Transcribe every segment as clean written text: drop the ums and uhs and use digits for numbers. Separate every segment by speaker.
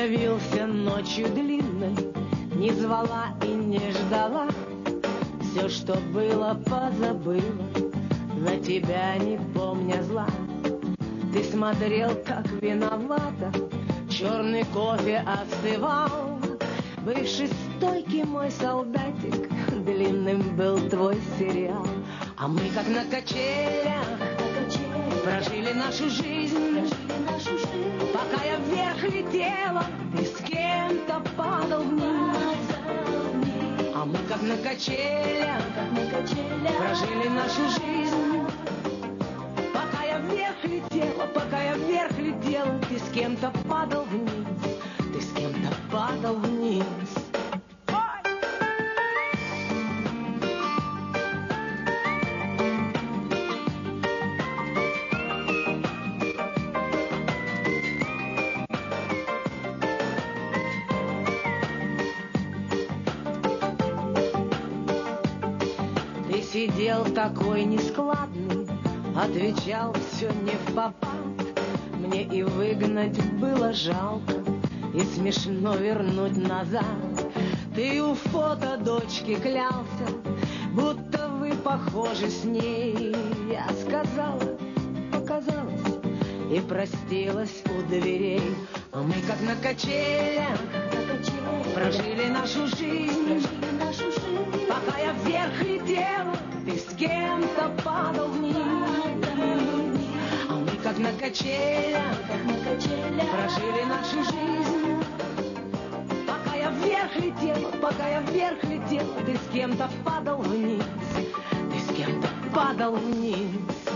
Speaker 1: явился ночью длинной, не звала и не ждала. Все, что было, позабыла, на тебя не помня зла. Ты смотрел, как виновата, черный кофе остывал. Бывший стойкий мой солдатик, длинным был твой сериал. А мы, как на качелях, прожили нашу жизнь. Пока я вверх летела, ты с кем-то падал вниз. А мы, как на качелях, прожили нашу жизнь. Пока я вверх летела, ты с кем-то падал вниз. Ты с кем-то падал вниз. Ты сидел такой нескладный, отвечал все не впопад. Мне и выгнать было жалко, и смешно вернуть назад. Ты у фото дочки клялся, будто вы похожи с ней. Я сказала, показалось, и простилась у дверей. А мы, как на качелях, прожили нашу жизнь. Пока я вверх летела, ты с кем-то падал вниз. А мы, как на качелях, прожили нашу жизнь. Пока я вверх летела, ты с кем-то падал вниз. Ты с кем-то падал вниз.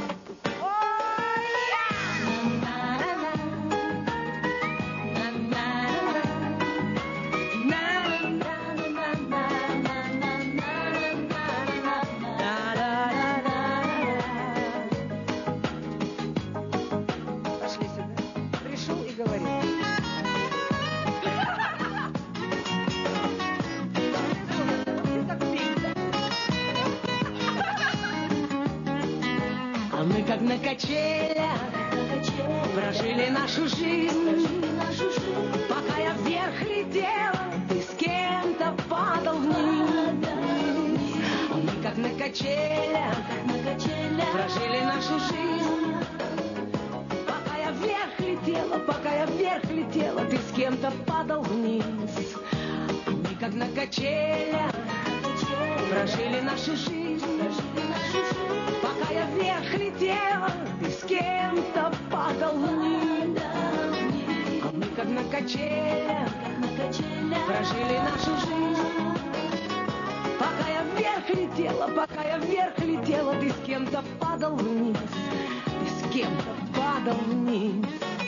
Speaker 1: А мы, как на качелях, прожили нашу жизнь. Пока я вверх летела, ты с кем-то падал вниз. А мы, как на качелях, прожили нашу жизнь. Пока я вверх летела, ты с кем-то падал вниз. А мы, как на качелях, прожили нашу жизнь. Пока я вверх летела, ты с кем-то падал вниз. А мы, как на качелях, прожили нашу жизнь. Пока я вверх летела, ты с кем-то падал вниз. Ты с кем-то падал вниз.